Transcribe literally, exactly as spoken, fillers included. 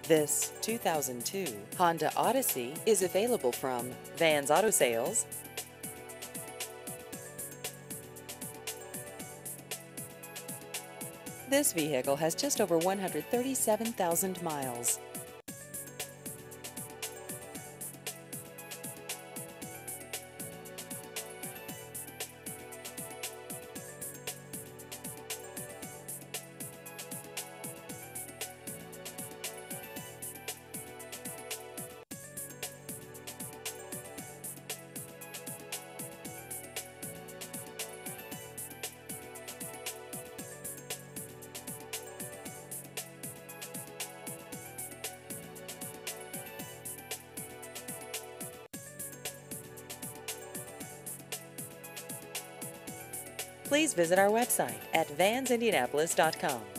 This two thousand two Honda Odyssey is available from Vans Auto Sales. This vehicle has just over one hundred thirty-seven thousand miles. Please visit our website at vans indianapolis dot com.